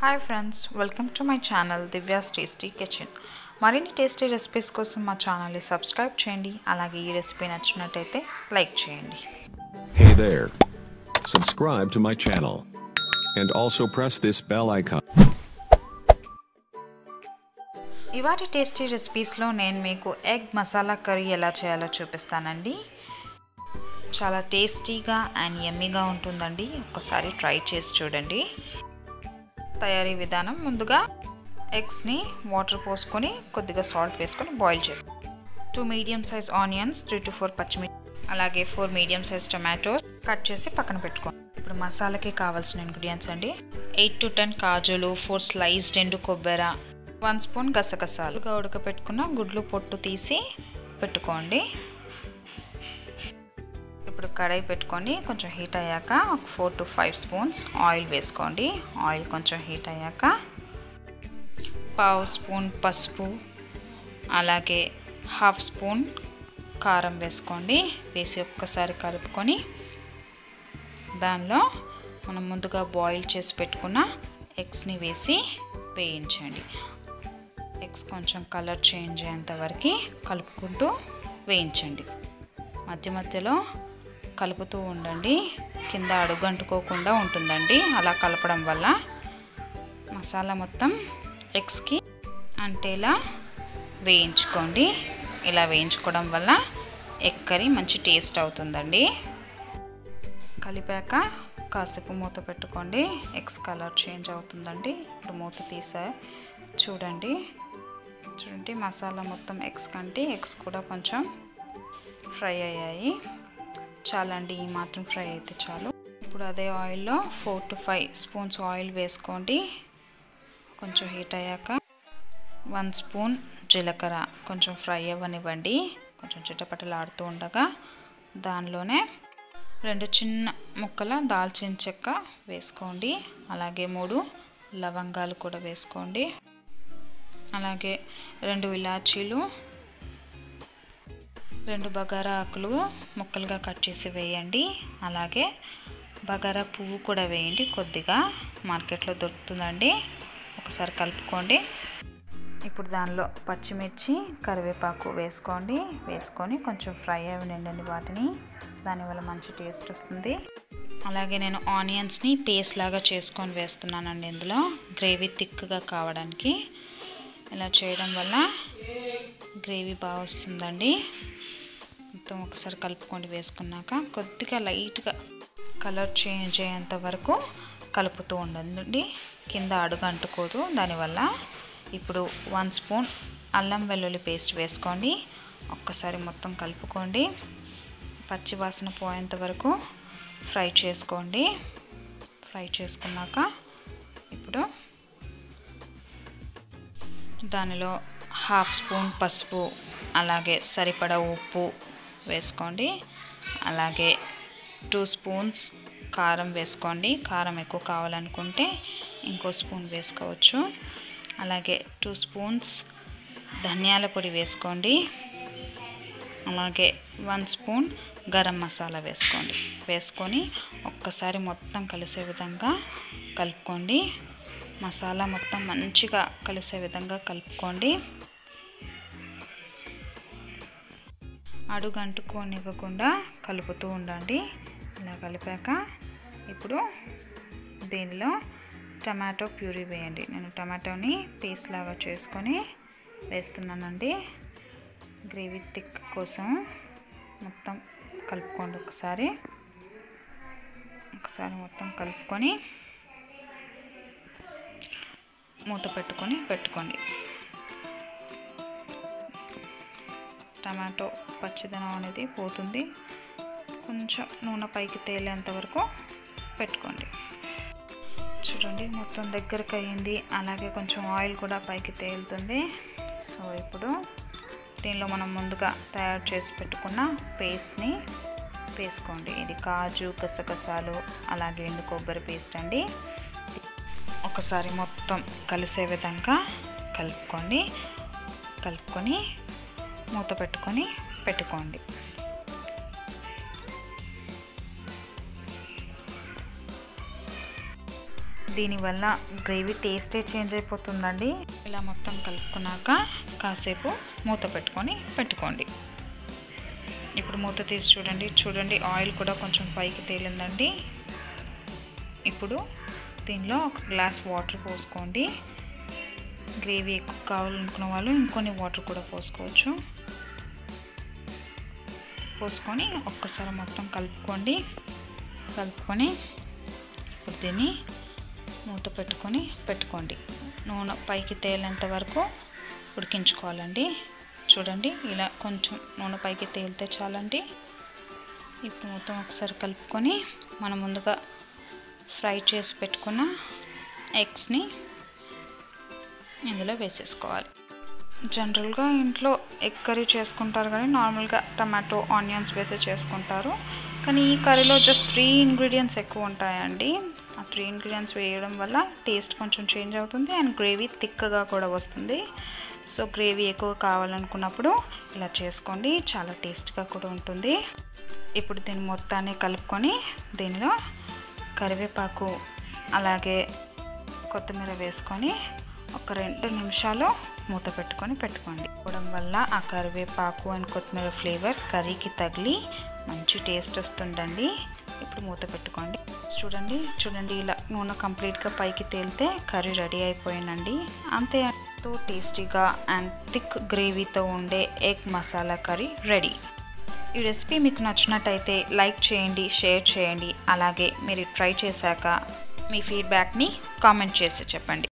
Hi friends, welcome to my channel Divya's tasty kitchen. మరిన్ని tasty recipes కోసం మా ఛానల్ని సబ్స్క్రైబ్ చేయండి. అలాగే ఈ రెసిపీ నచ్చినట్టయితే లైక్ చేయండి. Hey there. Subscribe to my channel. And also press this bell icon. ఇవాటి టేస్టీ రెసిపీస్లో నేను మీకు ఎగ్ మసాలా కర్రీ ఎలా చేయాలో చూపిస్తానండి. చాలా టేస్టీగా అండ్ యమ్మీగా ఉంటుందండి. ఒక్కసారి ట్రై చేసి చూడండి. తయారీ విధానం: ముందుగా ఎగ్స్ని వాటర్ పోసుకొని కొద్దిగా సాల్ట్ వేసుకొని బాయిల్ చేసి 2 మీడియం సైజ్ ఆనియన్స్, 3 to 4 పచ్చిమిర్చి, అలాగే 4 మీడియం సైజ్ టొమాటోస్ కట్ చేసి పక్కన పెట్టుకోండి. ఇప్పుడు మసాలాకి కావాల్సిన ఇంగ్రీడియంట్స్ అండి: 8 to 10 కాజులు, 4 స్లైస్డ్ ఎండు కొబ్బరి, 1 స్పూన్ గసగసాలు, ఉడకపెట్టుకున్న గుడ్లు పొట్టు తీసి పెట్టుకోండి. ఇప్పుడు కడాయి పెట్టుకొని కొంచెం హీట్ అయ్యాక 4 to 5 స్పూన్స్ ఆయిల్ వేసుకోండి. ఆయిల్ కొంచెం హీట్ అయ్యాక 1/2 స్పూన్ పసుపు, అలాగే 1/2 స్పూన్ కారం వేసుకోండి. వేసి ఒక్కసారి కలుపుకొని దానిలో మనం ముందుగా బాయిల్ చేసి పెట్టుకున్న ఎగ్స్ని వేసి వేయించండి. ఎగ్స్ కొంచెం కలర్ చేంజ్ అయ్యేంత వరకు కలుపుకుంటూ వేయించండి. మధ్య మధ్యలో కలుపుతూ ఉండండి, కింద అడుగంటుకోకుండా ఉంటుందండి. అలా కలపడం వల్ల మసాలా మొత్తం ఎగ్స్కి అంటేలా వేయించుకోండి. ఇలా వేయించుకోవడం వల్ల ఎగ్ కర్రీ మంచి టేస్ట్ అవుతుందండి. కలిపాక కాసేపు మూత పెట్టుకోండి. ఎగ్స్ కలర్ చేంజ్ అవుతుందండి. ఇప్పుడు మూత తీసా చూడండి. మసాలా మొత్తం ఎగ్స్ కంటే ఎగ్స్ కూడా కొంచెం ఫ్రై అయ్యాయి. చాలండి, ఈ మాత్రం ఫ్రై అయితే చాలు. ఇప్పుడు అదే ఆయిల్లో 4 to 5 స్పూన్స్ ఆయిల్ వేసుకోండి. కొంచెం హీట్ అయ్యాక 1 స్పూన్ జీలకర్ర కొంచెం ఫ్రై అవ్వనివ్వండి. కొంచెం చిటపటలాడుతూ ఉండగా దానిలోనే 2 చిన్న ముక్కల దాల్చిన చెక్క వేసుకోండి. అలాగే 3 లవంగాలు కూడా వేసుకోండి. అలాగే 2 ఇలాచీలు, 2 బగారా ఆకులు ముక్కలుగా కట్ చేసి వేయండి. అలాగే బగారా పువ్వు కూడా వేయండి. కొద్దిగా మార్కెట్లో దొరుకుతుందండి. ఒకసారి కలుపుకోండి. ఇప్పుడు దానిలో పచ్చిమిర్చి, కరివేపాకు వేసుకోండి. వేసుకొని కొంచెం ఫ్రై అవ్వనివ్వండి వాటిని. దానివల్ల మంచి టేస్ట్ వస్తుంది. అలాగే నేను ఆనియన్స్ని పేస్ట్ లాగా చేసుకొని వేస్తున్నానండి. ఇందులో గ్రేవీ థిక్గా కావడానికి ఇలా చేయడం వల్ల గ్రేవీ బాగా వస్తుందండి. మొత్తం ఒకసారి కలుపుకొని వేసుకున్నాక కొద్దిగా లైట్గా కలర్ చేంజ్ అయ్యేంత వరకు కలుపుతూ ఉండండి. కింద అడుగు అంటుకోదు దానివల్ల. ఇప్పుడు 1 స్పూన్ అల్లం వెల్లుల్లి పేస్ట్ వేసుకోండి. ఒక్కసారి మొత్తం కలుపుకోండి. పచ్చి వాసన పోయేంత వరకు ఫ్రై చేసుకోండి. ఫ్రై చేసుకున్నాక ఇప్పుడు దానిలో 1/2 స్పూన్ పసుపు, అలాగే సరిపడా ఉప్పు వేసుకోండి. అలాగే 2 స్పూన్స్ కారం వేసుకోండి. కారం ఎక్కువ కావాలనుకుంటే ఇంకో స్పూన్ వేసుకోవచ్చు. అలాగే 2 స్పూన్స్ ధనియాల పొడి వేసుకోండి. అలాగే 1 స్పూన్ గరం మసాలా వేసుకోండి. వేసుకొని ఒక్కసారి మొత్తం కలిసే విధంగా కలుపుకోండి. మసాలా మొత్తం మంచిగా కలిసే విధంగా కలుపుకోండి. అడుగు అంటుకోనివ్వకుండా కలుపుతూ ఉండండి. ఇలా కలిపాక ఇప్పుడు దీనిలో టమాటో ప్యూరీ వేయండి. నేను టమాటోని పేస్ట్ లాగా చేసుకొని వేస్తున్నానండి. గ్రేవీ థిక్ కోసం మొత్తం కలుపుకోండి. ఒకసారి మొత్తం కలుపుకొని మూత పెట్టుకోండి. టమాటో పచ్చిదనం అనేది పోతుంది. కొంచెం నూనె పైకి తేలేంత వరకు పెట్టుకోండి. చూడండి, మొత్తం దగ్గరకు అయ్యింది. అలాగే కొంచెం ఆయిల్ కూడా పైకి తేలుతుంది. సో ఇప్పుడు దీనిలో మనం ముందుగా తయారు చేసి పెట్టుకున్న పేస్ట్ని వేసుకోండి. ఇది కాజు, గసగసాలు, అలాగే ఎండు కొబ్బరి పేస్ట్ అండి. ఒకసారి మొత్తం కలిసే విధంగా కలుపుకొని మూత పెట్టుకోండి. దీనివల్ల గ్రేవీ టేస్టే చేంజ్ అయిపోతుందండి. ఇలా మొత్తం కలుపుకున్నాక కాసేపు మూత పెట్టుకోండి. ఇప్పుడు మూత తీసి చూడండి ఆయిల్ కూడా కొంచెం పైకి తేలిందండి. ఇప్పుడు దీనిలో ఒక గ్లాస్ వాటర్ పోసుకోండి. గ్రేవీ ఎక్కువ కావాలనుకున్న వాళ్ళు ఇంకొన్ని వాటర్ కూడా పోసుకొని ఒక్కసారి మొత్తం కలుపుకొని ఇప్పుడు దీన్ని మూత పెట్టుకోండి. నూనె పైకి తేలేంత వరకు ఉడికించుకోవాలండి. చూడండి ఇలా కొంచెం నూనె పైకి తేలితే చాలండి. ఇప్పుడు మొత్తం ఒకసారి కలుపుకొని మనం ముందుగా ఫ్రై చేసి పెట్టుకున్న ఎగ్స్ని ఇందులో వేసేసుకోవాలి. జనరల్గా ఇంట్లో ఎగ్ కర్రీ చేసుకుంటారు కానీ నార్మల్గా టమాటో ఆనియన్స్ వేసి చేసుకుంటారు. కానీ ఈ కర్రీలో జస్ట్ 3 ఇంగ్రీడియంట్స్ ఎక్కువ ఉంటాయండి. ఆ 3 ఇంగ్రీడియంట్స్ వేయడం వల్ల టేస్ట్ కొంచెం చేంజ్ అవుతుంది అండ్ గ్రేవీ థిక్గా కూడా వస్తుంది. సో గ్రేవీ ఎక్కువ కావాలనుకున్నప్పుడు ఇలా చేసుకోండి, చాలా టేస్ట్గా కూడా ఉంటుంది. ఇప్పుడు దీన్ని మొత్తాన్ని కలుపుకొని దీనిలో కరివేపాకు అలాగే కొత్తిమీర వేసుకొని ఒక 2 నిమిషాలు మూత పెట్టుకోండి. పోవడం వల్ల ఆ కరివేపాకు అండ్ కొత్తిమీర ఫ్లేవర్ కర్రీకి తగిలి మంచి టేస్ట్ వస్తుందండి. ఇప్పుడు మూత పెట్టుకోండి. చూడండి ఇలా నూనె కంప్లీట్గా పైకి తేలితే కర్రీ రెడీ అయిపోయిందండి. అంతే, ఎంతో టేస్టీగా అండ్ థిక్ గ్రేవీతో ఉండే ఎగ్ మసాలా కర్రీ రెడీ. ఈ రెసిపీ మీకు నచ్చినట్టయితే లైక్ చేయండి, షేర్ చేయండి. అలాగే మీరు ట్రై చేశాక మీ ఫీడ్బ్యాక్ని కామెంట్ చేసి చెప్పండి.